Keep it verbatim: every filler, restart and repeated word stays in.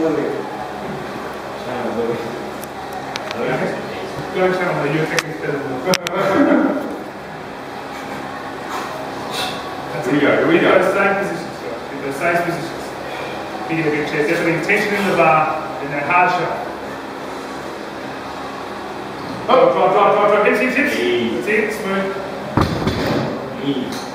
Go and channel that your technique's better than mine. That's Here we it. go, here we Get go. those same positions, guys. Get those same positions. Big in the big chest. Definitely tension in the bar and that hard shot. Oh, drop, drop, drop, drop. Hips, hips, hips. Easy. That's it. Smooth. Easy.